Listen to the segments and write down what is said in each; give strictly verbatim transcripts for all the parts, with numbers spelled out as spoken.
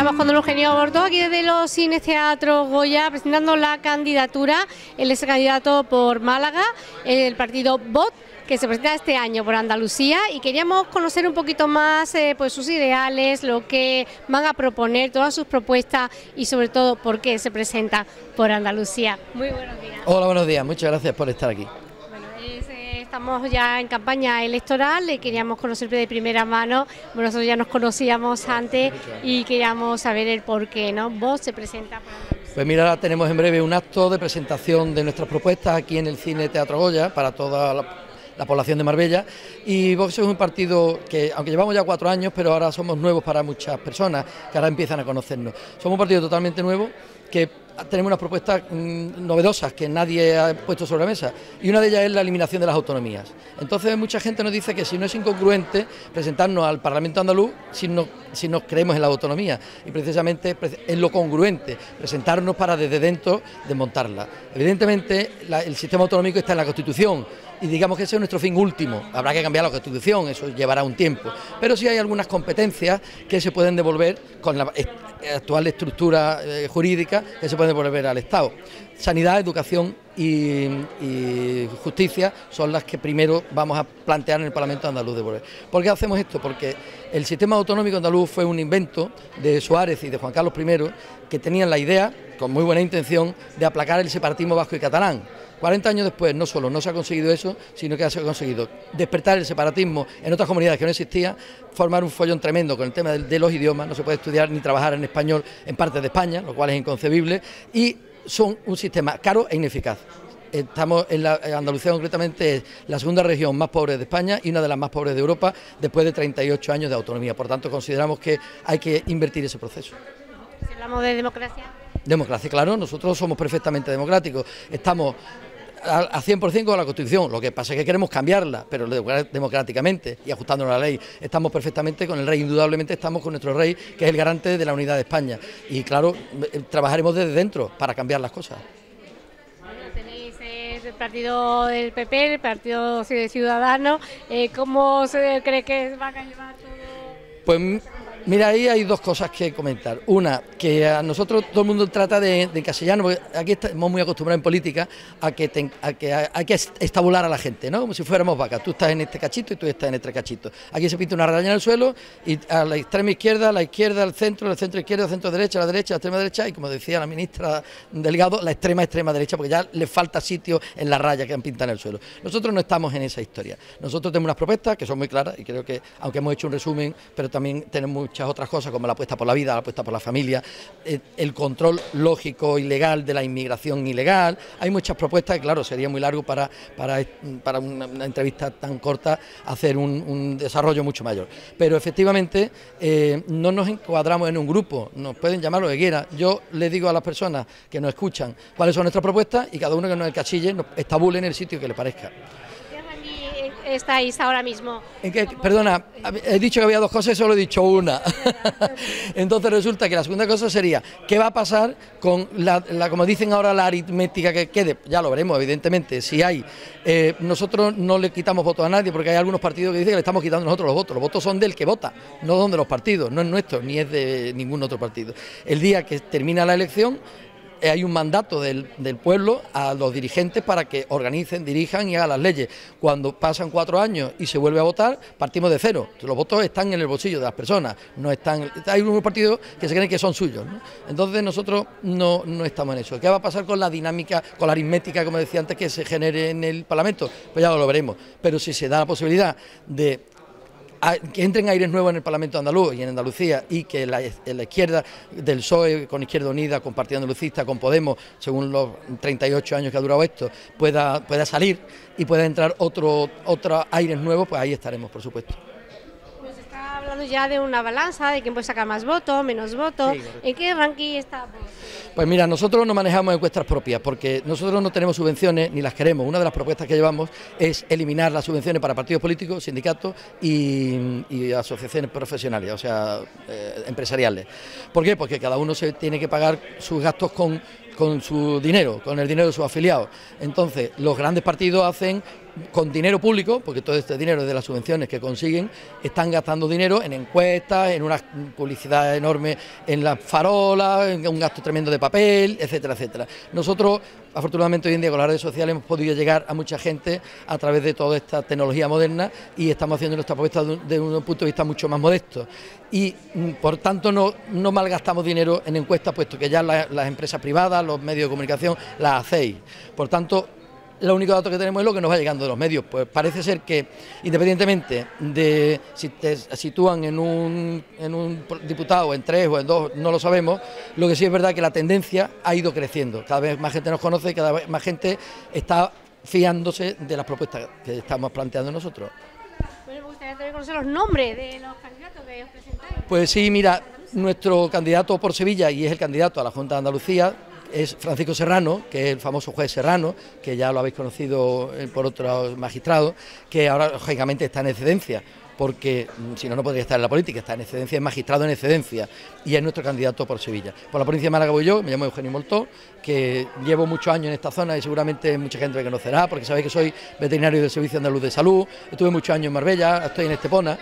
Estamos con don Eugenio Bordó, aquí desde los Cines Teatro Goya, presentando la candidatura. Él es candidato por Málaga, el partido V O T, que se presenta este año por Andalucía, y queríamos conocer un poquito más eh, pues sus ideales, lo que van a proponer, todas sus propuestas y sobre todo por qué se presenta por Andalucía. Muy buenos días. Hola, buenos días, muchas gracias por estar aquí. Bueno, es, eh, estamos ya en campaña electoral, le queríamos conocer de primera mano. Bueno, nosotros ya nos conocíamos antes y queríamos saber el por qué, ¿no? V O T se presenta por Andalucía. Pues mira, ahora tenemos en breve un acto de presentación de nuestras propuestas aquí en el Cine Teatro Goya para toda la la población de Marbella, y Vox es un partido que, aunque llevamos ya cuatro años, pero ahora somos nuevos para muchas personas que ahora empiezan a conocernos. Somos un partido totalmente nuevo, que tenemos unas propuestas mmm, novedosas que nadie ha puesto sobre la mesa, y una de ellas es la eliminación de las autonomías. Entonces mucha gente nos dice que si no es incongruente presentarnos al Parlamento andaluz si no, si nos creemos en la autonomía, y precisamente es lo congruente, presentarnos para desde dentro desmontarla. Evidentemente la, el sistema autonómico está en la Constitución, y digamos que ese es nuestro fin último. Habrá que cambiar la Constitución, eso llevará un tiempo, pero sí hay algunas competencias que se pueden devolver con la actual estructura eh, jurídica, que se pueden devolver al Estado. Sanidad, educación y, y justicia son las que primero vamos a plantear en el Parlamento andaluz de devolver. ¿Por qué hacemos esto? Porque el sistema autonómico andaluz fue un invento de Suárez y de Juan Carlos primero, que tenían la idea, con muy buena intención, de aplacar el separatismo vasco y catalán. cuarenta años después no solo no se ha conseguido eso, sino que se ha conseguido despertar el separatismo en otras comunidades que no existía, formar un follón tremendo con el tema de, de los idiomas. No se puede estudiar ni trabajar en español en partes de España, lo cual es inconcebible, y son un sistema caro e ineficaz. Estamos en la en Andalucía, concretamente es la segunda región más pobre de España y una de las más pobres de Europa después de treinta y ocho años de autonomía. Por tanto, consideramos que hay que invertir ese proceso. Si hablamos de democracia. Democracia, claro, nosotros somos perfectamente democráticos, estamos a cien por cien con la Constitución, lo que pasa es que queremos cambiarla, pero democráticamente y ajustándonos a la ley. Estamos perfectamente con el rey, indudablemente estamos con nuestro rey, que es el garante de la unidad de España, y claro, trabajaremos desde dentro para cambiar las cosas. Bueno, tenéis el partido del P P, el partido Ciudadanos, eh, ¿cómo se cree que va a llevar todo? Pues mira, ahí hay dos cosas que comentar. Una, que a nosotros todo el mundo trata de, de encasillarnos, porque aquí estamos muy acostumbrados en política a que, te, a que hay que estabular a la gente, ¿no? Como si fuéramos vacas. Tú estás en este cachito y tú estás en este cachito. Aquí se pinta una raya en el suelo y a la extrema izquierda, a la izquierda, al centro, al centro izquierda, al centro derecha, a la derecha, a la extrema derecha, y como decía la ministra Delgado, la extrema extrema derecha, porque ya le falta sitio en la raya que han pintado en el suelo. Nosotros no estamos en esa historia. Nosotros tenemos unas propuestas que son muy claras, y creo que, aunque hemos hecho un resumen, pero también tenemos muchas otras cosas, como la apuesta por la vida, la apuesta por la familia, eh, el control lógico y legal de la inmigración ilegal. Hay muchas propuestas, y claro, sería muy largo para, para, para una, una entrevista tan corta hacer un, un desarrollo mucho mayor. Pero efectivamente eh, no nos encuadramos en un grupo, nos pueden llamar lo que quieran. Yo les digo a las personas que nos escuchan cuáles son nuestras propuestas, y cada uno que nos encasille, nos estabule en el sitio que le parezca. Estáis ahora mismo. ¿En qué? Perdona, he dicho que había dos cosas y solo he dicho una. Entonces resulta que la segunda cosa sería, ¿qué va a pasar con la, la como dicen ahora, la aritmética que quede? Ya lo veremos, evidentemente, si hay. Eh, nosotros no le quitamos votos a nadie, porque hay algunos partidos que dicen que le estamos quitando nosotros los votos. Los votos son del que vota, no son de los partidos, no es nuestro, ni es de ningún otro partido. El día que termina la elección, hay un mandato del, del pueblo a los dirigentes para que organicen, dirijan y hagan las leyes. Cuando pasan cuatro años y se vuelve a votar, partimos de cero. Los votos están en el bolsillo de las personas, no están. Hay unos partidos que se creen que son suyos, ¿no? Entonces nosotros no, no estamos en eso. ¿Qué va a pasar con la dinámica, con la aritmética, como decía antes, que se genere en el Parlamento? Pues ya lo veremos. Pero si se da la posibilidad de que entren aires nuevos en el Parlamento andaluz y en Andalucía, y que la, la izquierda del P S O E con Izquierda Unida, con Partido Andalucista, con Podemos, según los treinta y ocho años que ha durado esto, pueda, pueda salir y pueda entrar otro, otros aires nuevos, pues ahí estaremos, por supuesto. Pues está hablando ya de una balanza, de quién puede sacar más votos, menos votos. Sí, ¿en qué ranking está? Pues mira, nosotros no manejamos encuestas propias, porque nosotros no tenemos subvenciones ni las queremos. Una de las propuestas que llevamos es eliminar las subvenciones para partidos políticos, sindicatos y, y asociaciones profesionales, o sea, eh, empresariales. ¿Por qué? Porque cada uno se tiene que pagar sus gastos con, con su dinero, con el dinero de sus afiliados. Entonces, los grandes partidos hacen con dinero público, porque todo este dinero es de las subvenciones que consiguen, están gastando dinero en encuestas, en una publicidad enorme en las farolas, en un gasto tremendo de papel, etcétera, etcétera. Nosotros, afortunadamente, hoy en día con las redes sociales hemos podido llegar a mucha gente a través de toda esta tecnología moderna y estamos haciendo nuestra propuesta de un punto de vista mucho más modesto. Y, por tanto, no, no malgastamos dinero en encuestas, puesto que ya la, las empresas privadas, los medios de comunicación, las hacéis. Por tanto, el único dato que tenemos es lo que nos va llegando de los medios. Pues parece ser que, independientemente de si te sitúan en un, en un diputado, en tres o en dos, no lo sabemos, lo que sí es verdad es que la tendencia ha ido creciendo. Cada vez más gente nos conoce y cada vez más gente está fiándose de las propuestas que estamos planteando nosotros. Bueno, me gustaría también conocer los nombres de los candidatos que os presentáis. Pues sí, mira, nuestro candidato por Sevilla, y es el candidato a la Junta de Andalucía, es Francisco Serrano, que es el famoso juez Serrano, que ya lo habéis conocido por otros magistrados, que ahora lógicamente está en excedencia, porque si no, no podría estar en la política, está en excedencia, es magistrado en excedencia, y es nuestro candidato por Sevilla. Por la provincia de Málaga voy yo, me llamo Eugenio Moltó, que llevo muchos años en esta zona y seguramente mucha gente me conocerá, porque sabéis que soy veterinario del Servicio Andaluz de Salud, estuve muchos años en Marbella, estoy en Estepona,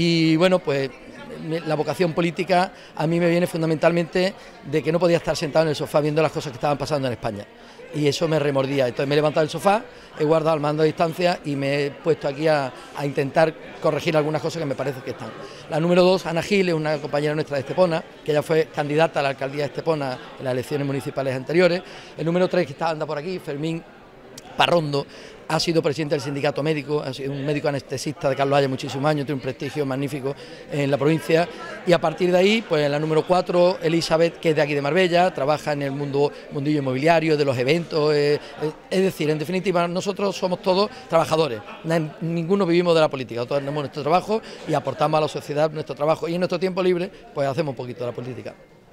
y bueno, pues la vocación política a mí me viene fundamentalmente de que no podía estar sentado en el sofá viendo las cosas que estaban pasando en España, y eso me remordía. Entonces me he levantado del sofá, he guardado el mando a distancia y me he puesto aquí a, a intentar corregir algunas cosas que me parece que están. La número dos, Ana Gil, es una compañera nuestra de Estepona, que ya fue candidata a la alcaldía de Estepona en las elecciones municipales anteriores. El número tres, que está anda por aquí, Fermín Parrondo, ha sido presidente del sindicato médico, ha sido un médico anestesista de Carlos Haya muchísimos años, tiene un prestigio magnífico en la provincia, y a partir de ahí, pues la número cuatro, Elizabeth, que es de aquí de Marbella, trabaja en el mundo mundillo inmobiliario, de los eventos, eh, es decir, en definitiva, nosotros somos todos trabajadores, ninguno vivimos de la política, todos tenemos nuestro trabajo y aportamos a la sociedad nuestro trabajo, y en nuestro tiempo libre, pues hacemos un poquito de la política.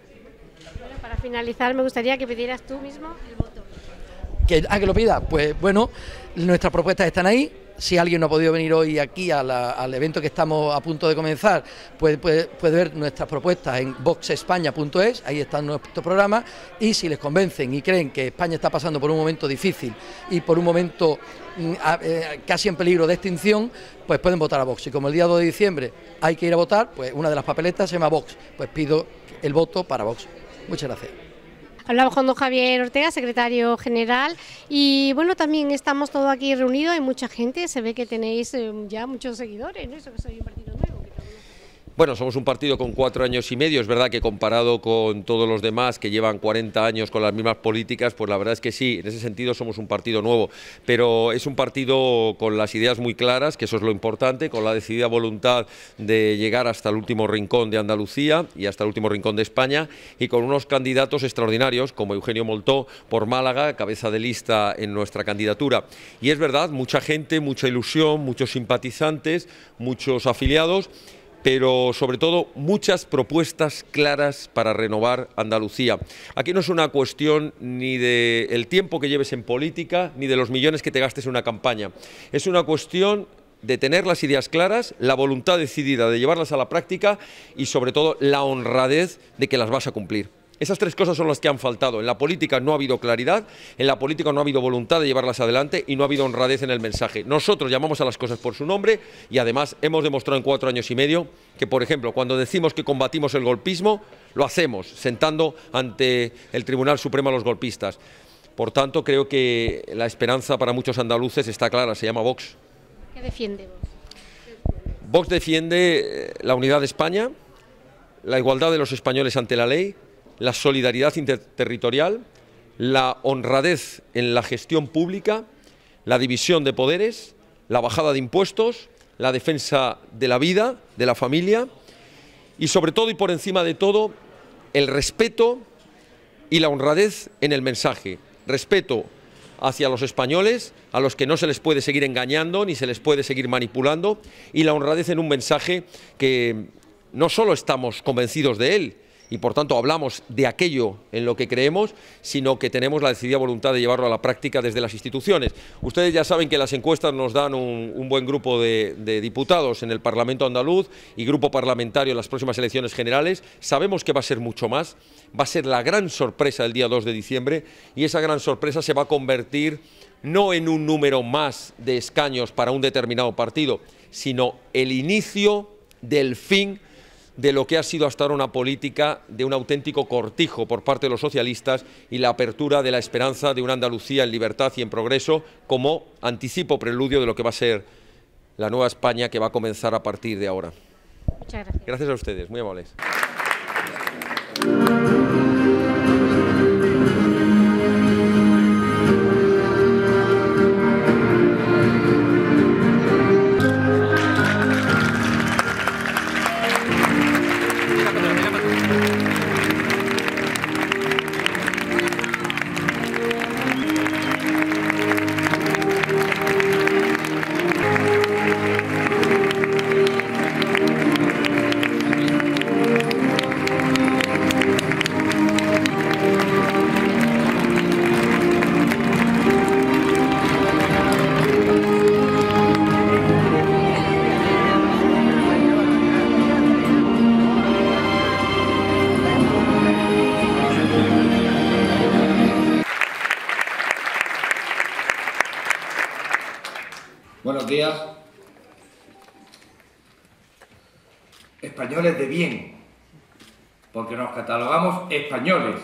Bueno, para finalizar, me gustaría que pidieras tú mismo el voto. Que, ah, que lo pida, pues bueno, nuestras propuestas están ahí. Si alguien no ha podido venir hoy aquí a la, al evento que estamos a punto de comenzar, pues puede, puede ver nuestras propuestas en vox españa punto es, ahí están nuestros programas, y si les convencen y creen que España está pasando por un momento difícil y por un momento a, eh, casi en peligro de extinción, pues pueden votar a Vox. Y como el día dos de diciembre hay que ir a votar, pues una de las papeletas se llama Vox, pues pido el voto para Vox. Muchas gracias. Hablamos con don Javier Ortega, secretario general, y bueno, también estamos todos aquí reunidos, hay mucha gente, se ve que tenéis eh, ya muchos seguidores, ¿no? Eso que soy un partido nuevo. Bueno, somos un partido con cuatro años y medio, es verdad que comparado con todos los demás que llevan cuarenta años con las mismas políticas, pues la verdad es que sí, en ese sentido somos un partido nuevo, pero es un partido con las ideas muy claras, que eso es lo importante, con la decidida voluntad de llegar hasta el último rincón de Andalucía y hasta el último rincón de España, y con unos candidatos extraordinarios como Eugenio Moltó por Málaga, cabeza de lista en nuestra candidatura. Y es verdad, mucha gente, mucha ilusión, muchos simpatizantes, muchos afiliados, pero sobre todo muchas propuestas claras para renovar Andalucía. Aquí no es una cuestión ni del tiempo que lleves en política, ni de los millones que te gastes en una campaña. Es una cuestión de tener las ideas claras, la voluntad decidida de llevarlas a la práctica y sobre todo la honradez de que las vas a cumplir. Esas tres cosas son las que han faltado. En la política no ha habido claridad, en la política no ha habido voluntad de llevarlas adelante y no ha habido honradez en el mensaje. Nosotros llamamos a las cosas por su nombre y además hemos demostrado en cuatro años y medio que, por ejemplo, cuando decimos que combatimos el golpismo, lo hacemos, sentando ante el Tribunal Supremo a los golpistas. Por tanto, creo que la esperanza para muchos andaluces está clara, se llama Vox. ¿Qué defiende Vox? Vox defiende la unidad de España, la igualdad de los españoles ante la ley, la solidaridad interterritorial, la honradez en la gestión pública, la división de poderes, la bajada de impuestos, la defensa de la vida, de la familia y sobre todo y por encima de todo el respeto y la honradez en el mensaje. Respeto hacia los españoles, a los que no se les puede seguir engañando ni se les puede seguir manipulando, y la honradez en un mensaje que no solo estamos convencidos de él, y por tanto hablamos de aquello en lo que creemos, sino que tenemos la decidida voluntad de llevarlo a la práctica desde las instituciones. Ustedes ya saben que las encuestas nos dan un, un buen grupo de, de diputados en el Parlamento andaluz y grupo parlamentario en las próximas elecciones generales. Sabemos que va a ser mucho más, va a ser la gran sorpresa el día dos de diciembre, y esa gran sorpresa se va a convertir no en un número más de escaños para un determinado partido, sino el inicio del fin de lo que ha sido hasta ahora una política de un auténtico cortijo por parte de los socialistas y la apertura de la esperanza de una Andalucía en libertad y en progreso como anticipo, preludio de lo que va a ser la nueva España que va a comenzar a partir de ahora. Muchas gracias. Gracias a ustedes, muy amables. Buenos días. Españoles de bien, porque nos catalogamos españoles.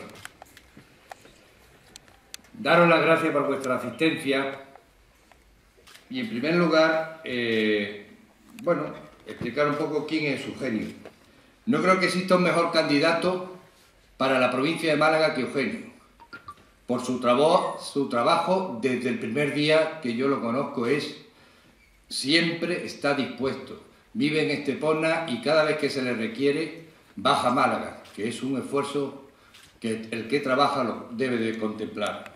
Daros las gracias por vuestra asistencia y, en primer lugar, eh, bueno, explicar un poco quién es Eugenio. No creo que exista un mejor candidato para la provincia de Málaga que Eugenio. Por su, trabo, su trabajo, desde el primer día que yo lo conozco, es siempre está dispuesto. Vive en Estepona y cada vez que se le requiere baja a Málaga, que es un esfuerzo que el que trabaja lo debe de contemplar.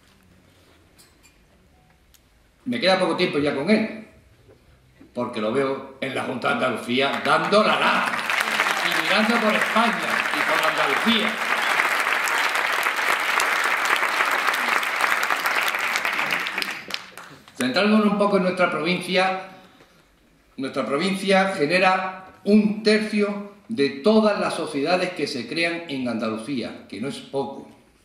Me queda poco tiempo ya con él, porque lo veo en la Junta de Andalucía dando la lata y mirando por España y por Andalucía. Centrándonos un poco en nuestra provincia, nuestra provincia genera un tercio de todas las sociedades que se crean en Andalucía, que no es poco.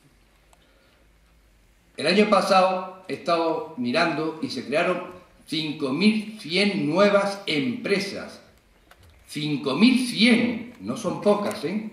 El año pasado he estado mirando y se crearon cinco mil cien nuevas empresas. cinco mil cien, no son pocas, ¿eh?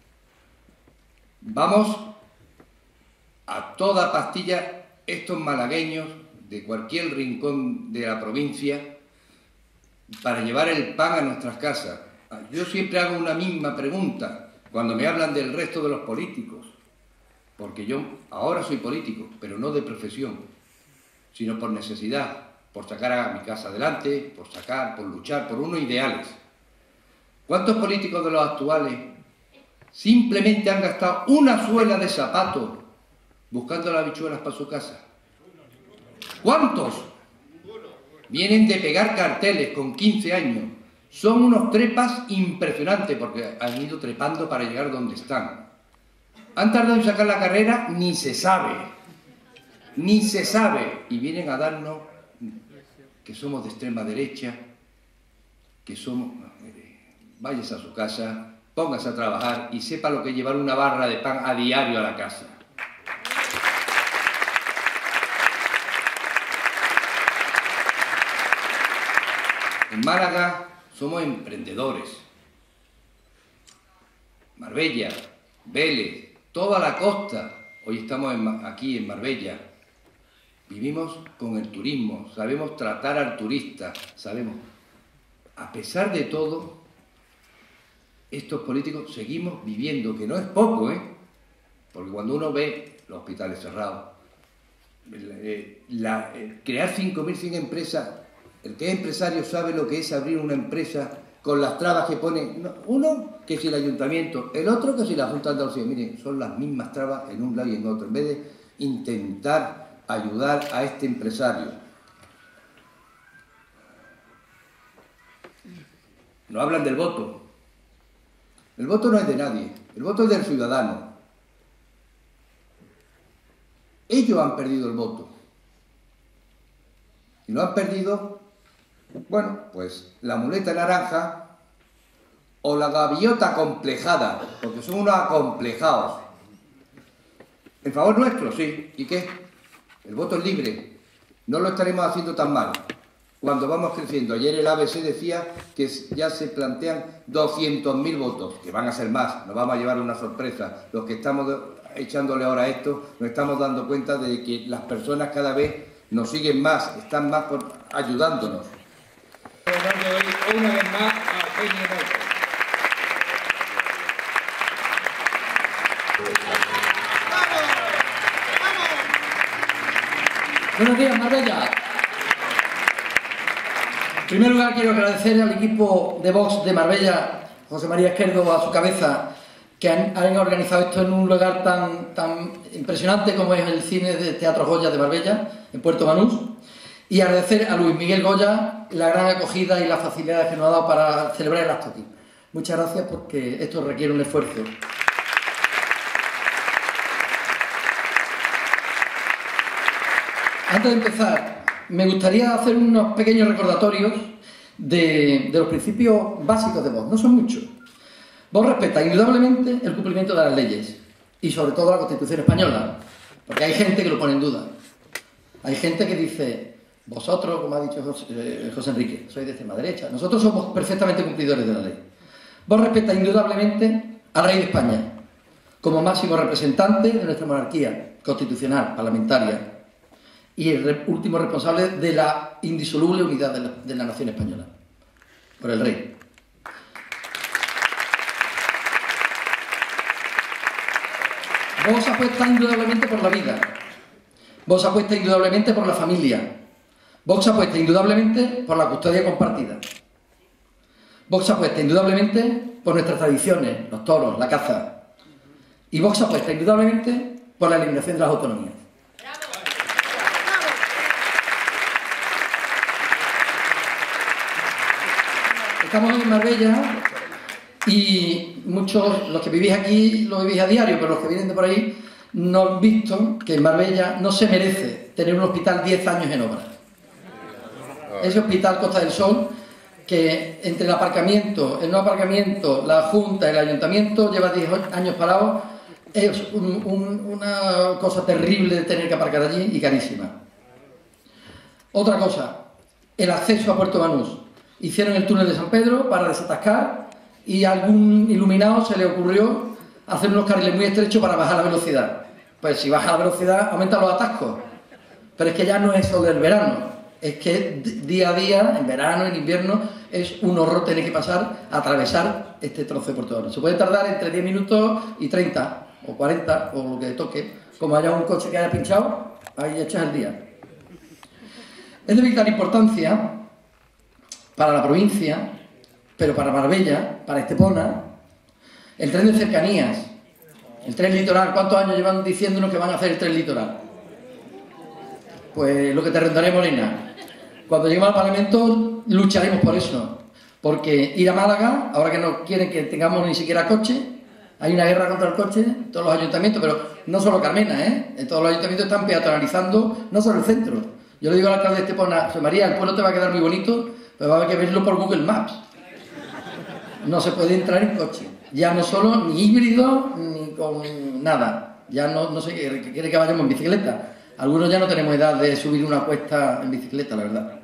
Vamos a toda pastilla estos malagueños de cualquier rincón de la provincia para llevar el pan a nuestras casas. Yo siempre hago una misma pregunta cuando me hablan del resto de los políticos, porque yo ahora soy político, pero no de profesión, sino por necesidad, por sacar a mi casa adelante, por sacar, por luchar, por unos ideales. ¿Cuántos políticos de los actuales simplemente han gastado una suela de zapatos buscando las habichuelas para su casa? ¿Cuántos? Vienen de pegar carteles con quince años. Son unos trepas impresionantes porque han ido trepando para llegar donde están. Han tardado en sacar la carrera, ni se sabe. Ni se sabe. Y vienen a darnos que somos de extrema derecha, que somos... Váyase a su casa, póngase a trabajar y sepa lo que es llevar una barra de pan a diario a la casa. En Málaga somos emprendedores. Marbella, Vélez, toda la costa. Hoy estamos en, aquí en Marbella. Vivimos con el turismo, sabemos tratar al turista, sabemos. A pesar de todo, estos políticos seguimos viviendo, que no es poco, ¿eh? Porque cuando uno ve los hospitales cerrados, eh, la, eh, crear cinco mil cien empresas... El que es empresario sabe lo que es abrir una empresa con las trabas que pone uno, que si el ayuntamiento, el otro que si la Junta de Andalucía. Miren, son las mismas trabas en un lado y en otro, en vez de intentar ayudar a este empresario. No hablan del voto. El voto no es de nadie, el voto es del ciudadano. Ellos han perdido el voto. Y lo han perdido... Bueno, pues la muleta naranja o la gaviota acomplejada, porque son unos acomplejados. En favor nuestro, sí. ¿Y qué? El voto es libre. no lo estaremos haciendo tan mal cuando vamos creciendo. Ayer el A B C decía que ya se plantean doscientos mil votos, que van a ser más, nos vamos a llevar una sorpresa. Los que estamos echándole ahora a esto, nos estamos dando cuenta de que las personas cada vez nos siguen más, están más por, ayudándonos. Una vez más a Peña Noche. Buenos días, Marbella. En primer lugar, quiero agradecer al equipo de Vox de Marbella, José María Esquerdo a su cabeza, que han, han organizado esto en un lugar tan, tan impresionante como es el cine de Teatro Goya de Marbella, en Puerto Banús, y agradecer a Luis Miguel Goya la gran acogida y las facilidades que nos ha dado para celebrar el acto aquí. Muchas gracias, porque esto requiere un esfuerzo. Antes de empezar, me gustaría hacer unos pequeños recordatorios de, de los principios básicos de Vox. No son muchos. Vox respeta indudablemente el cumplimiento de las leyes y sobre todo la Constitución española, porque hay gente que lo pone en duda. Hay gente que dice, vosotros, como ha dicho José, eh, José Enrique, sois de extrema derecha. Nosotros somos perfectamente cumplidores de la ley. Vox respeta indudablemente al rey de España como máximo representante de nuestra monarquía constitucional, parlamentaria, y el re último responsable de la indisoluble unidad de la, de la nación española, por el rey. Vox apuesta indudablemente por la vida. Vox apuesta indudablemente por la familia. Vox apuesta indudablemente por la custodia compartida. Vox apuesta indudablemente por nuestras tradiciones, los toros, la caza. Y Vox apuesta indudablemente por la eliminación de las autonomías. Estamos en Marbella y muchos, los que vivís aquí, lo vivís a diario, pero los que vienen de por ahí no han visto que en Marbella no se merece tener un hospital diez años en obra. Ese hospital Costa del Sol, que entre el aparcamiento, el no aparcamiento, la Junta y el Ayuntamiento lleva diez años parado, es un, un, una cosa terrible de tener que aparcar allí y carísima. Otra cosa, el acceso a Puerto Banús. Hicieron el túnel de San Pedro para desatascar y a algún iluminado se le ocurrió hacer unos carriles muy estrechos para bajar la velocidad. Pues si baja la velocidad, aumenta los atascos. Pero es que ya no es solo del verano, es que día a día, en verano, en invierno, es un horror tener que pasar a atravesar este trozo de Puerto Banús. Se puede tardar entre diez minutos y treinta, o cuarenta, o lo que toque. Como haya un coche que haya pinchado, ahí echas el día. Es de vital importancia para la provincia, pero para Marbella, para Estepona, el tren de cercanías, el tren litoral. ¿Cuántos años llevan diciéndonos que van a hacer el tren litoral? Pues lo que te rentaré, Molina. Cuando lleguemos al Parlamento lucharemos por eso, porque ir a Málaga, ahora que no quieren que tengamos ni siquiera coche, hay una guerra contra el coche en todos los ayuntamientos, pero no solo Carmena, ¿eh? En todos los ayuntamientos están peatonalizando, no solo el centro. Yo le digo al alcalde de Estepona, José María, el pueblo te va a quedar muy bonito, pero va a haber que verlo por Google Maps. No se puede entrar en coche. Ya no solo ni híbrido ni con nada. Ya no, no sé qué quiere que vayamos en bicicleta. Algunos ya no tenemos edad de subir una cuesta en bicicleta, la verdad.